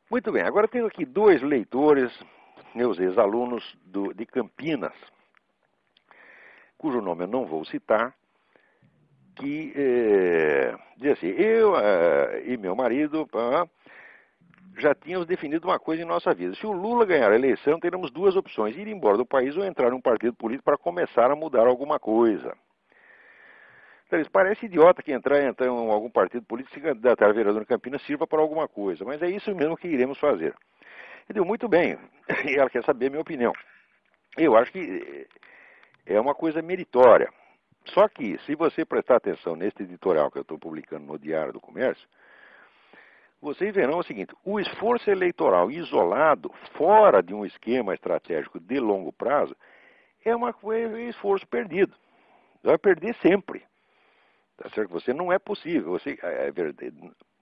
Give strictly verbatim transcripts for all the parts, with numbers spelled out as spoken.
Muito bem, agora tenho aqui dois leitores, meus ex-alunos do- de Campinas, cujo nome eu não vou citar, que eh, diz assim, eu eh, e meu marido pá, já tínhamos definido uma coisa em nossa vida. Se o Lula ganhar a eleição, teremos duas opções, ir embora do país ou entrar em um partido político para começar a mudar alguma coisa. Então, isso parece idiota que entrar, entrar em algum partido político, se candidatar a vereador em Campinas, sirva para alguma coisa, mas é isso mesmo que iremos fazer. Ele deu muito bem, e ela quer saber a minha opinião. Eu acho que é uma coisa meritória. Só que, se você prestar atenção neste editorial que eu estou publicando no Diário do Comércio, vocês verão o seguinte, o esforço eleitoral isolado, fora de um esquema estratégico de longo prazo, é uma, é um esforço perdido. Vai perder sempre. Tá certo? Você não é possível. Você, é verdade.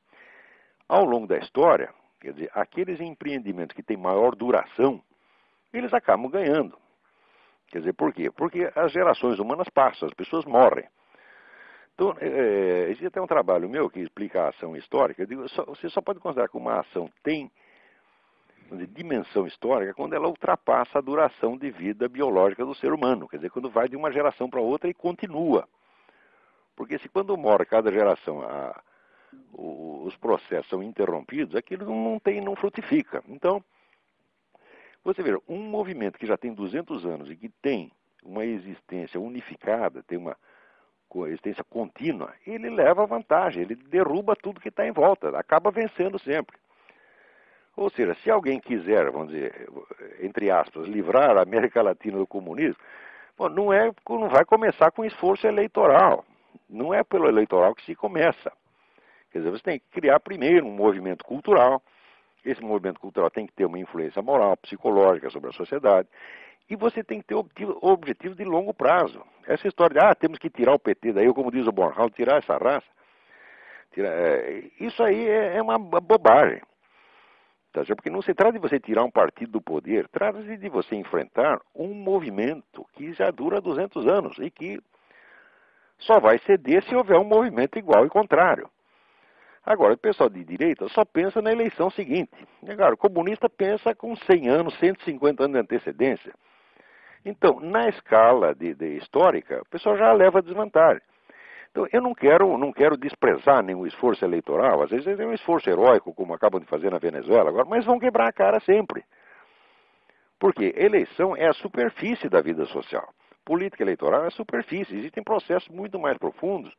Ao longo da história, quer dizer, aqueles empreendimentos que têm maior duração, eles acabam ganhando. Quer dizer, por quê? Porque as gerações humanas passam, as pessoas morrem. Então, é, existe até um trabalho meu que explica a ação histórica. Eu digo, só, você só pode considerar que uma ação tem dizer, dimensão histórica quando ela ultrapassa a duração de vida biológica do ser humano. Quer dizer, quando vai de uma geração para outra e continua. Porque se quando morre cada geração a, o, os processos são interrompidos, aquilo não, tem, não frutifica. Então, você vê, um movimento que já tem duzentos anos e que tem uma existência unificada, tem uma existência contínua, ele leva vantagem, ele derruba tudo que está em volta, acaba vencendo sempre. Ou seja, se alguém quiser, vamos dizer, entre aspas, livrar a América Latina do comunismo, bom, não, é, não vai começar com esforço eleitoral. Não é pelo eleitoral que se começa. Quer dizer, você tem que criar primeiro um movimento cultural. Esse movimento cultural tem que ter uma influência moral, psicológica sobre a sociedade. E você tem que ter objetivos de longo prazo. Essa história de, ah, temos que tirar o P T daí, ou como diz o Bornhal, tirar essa raça. Tirar, é, isso aí é, é uma bobagem. Tá? Porque não se trata de você tirar um partido do poder, trata-se de você enfrentar um movimento que já dura duzentos anos e que só vai ceder se houver um movimento igual e contrário. Agora, o pessoal de direita só pensa na eleição seguinte. Agora, o comunista pensa com cem anos, cento e cinquenta anos de antecedência. Então, na escala de, de histórica, o pessoal já leva desvantagem. Então, eu não quero, não quero desprezar nenhum esforço eleitoral. Às vezes é um esforço heróico, como acabam de fazer na Venezuela agora, mas vão quebrar a cara sempre. Porque eleição é a superfície da vida social. Política eleitoral é a superfície. Existem processos muito mais profundos.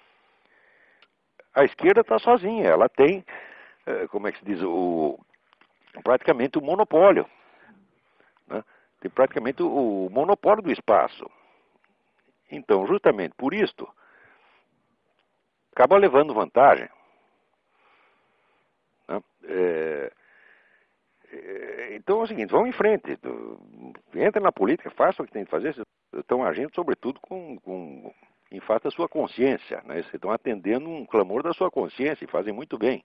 A esquerda está sozinha. Ela tem, como é que se diz, o, praticamente o monopólio. Né? Tem praticamente o monopólio do espaço. Então, justamente por isto, acaba levando vantagem. Né? É, é, então é o seguinte, vamos em frente. Entra na política, faça o que tem que fazer. Vocês estão agindo, sobretudo, com, com, em face da sua consciência. Né? Vocês estão atendendo um clamor da sua consciência e fazem muito bem.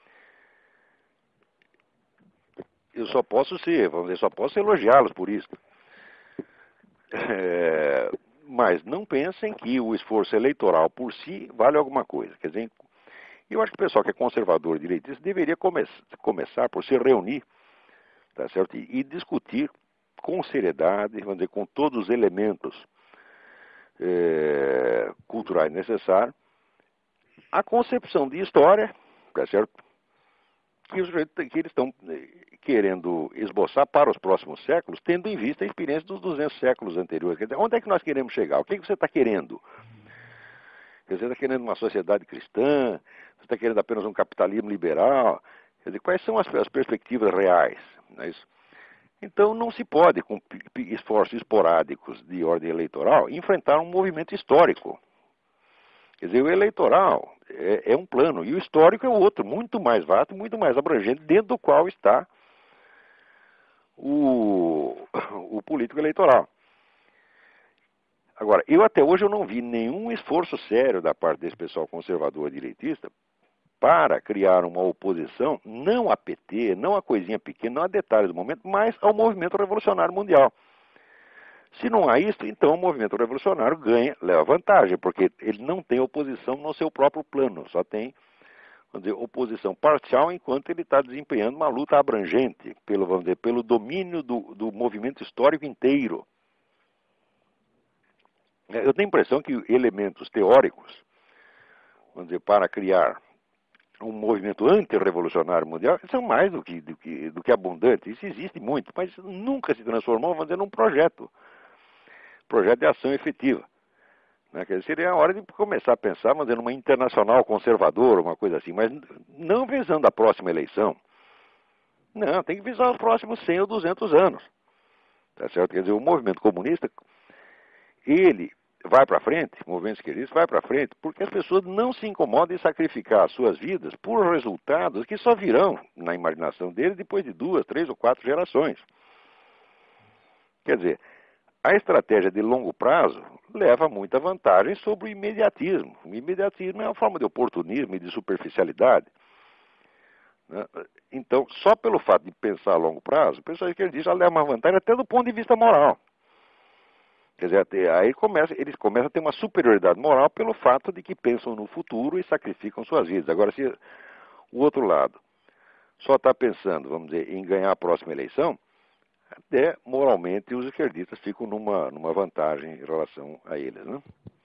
Eu só posso ser, vamos dizer, só posso elogiá-los por isso. É, mas não pensem que o esforço eleitoral por si vale alguma coisa. Quer dizer, eu acho que o pessoal que é conservador direitista deveria come começar por se reunir, tá certo? E, e discutir com seriedade, vamos dizer, com todos os elementos é, culturais necessários, a concepção de história, tá certo? Que, os, que eles estão querendo esboçar para os próximos séculos, tendo em vista a experiência dos duzentos séculos anteriores. Quer dizer, onde é que nós queremos chegar? O que, que você está querendo? Quer dizer, você está querendo uma sociedade cristã? Você está querendo apenas um capitalismo liberal? Quer dizer, quais são as, as perspectivas reais? Não é isso? Então, não se pode, com esforços esporádicos de ordem eleitoral, enfrentar um movimento histórico. Quer dizer, o eleitoral é, é um plano, e o histórico é outro, muito mais vasto, muito mais abrangente, dentro do qual está o, o político eleitoral. Agora, eu até hoje eu não vi nenhum esforço sério da parte desse pessoal conservador direitista para criar uma oposição, não a P T, não a coisinha pequena, não a detalhes do momento, mas ao movimento revolucionário mundial. Se não há isso, então o movimento revolucionário ganha, leva vantagem, porque ele não tem oposição no seu próprio plano, só tem vamos dizer, oposição parcial, enquanto ele está desempenhando uma luta abrangente, pelo, vamos dizer, pelo domínio do, do movimento histórico inteiro. Eu tenho a impressão que elementos teóricos, vamos dizer, para criar um movimento antirrevolucionário mundial são mais do que, do que, do que abundantes. Isso existe muito, mas nunca se transformou, vamos dizer, num projeto. Projeto de ação efetiva. Né? Quer dizer, seria a hora de começar a pensar, vamos dizer, numa internacional conservadora, uma coisa assim, mas não visando a próxima eleição. Não, tem que visar os próximos cem ou duzentos anos. Tá certo? Quer dizer, o movimento comunista, ele vai para frente, o movimento esquerdista vai para frente, porque as pessoas não se incomodam em sacrificar as suas vidas por resultados que só virão na imaginação deles depois de duas, três ou quatro gerações. Quer dizer, a estratégia de longo prazo leva muita vantagem sobre o imediatismo. O imediatismo é uma forma de oportunismo e de superficialidade. Né? Então, só pelo fato de pensar a longo prazo, o pessoal esquerdista leva uma vantagem até do ponto de vista moral. Quer dizer, aí começa, eles começam a ter uma superioridade moral pelo fato de que pensam no futuro e sacrificam suas vidas. Agora, se o outro lado só está pensando, vamos dizer, em ganhar a próxima eleição, até moralmente os esquerdistas ficam numa, numa vantagem em relação a eles, né?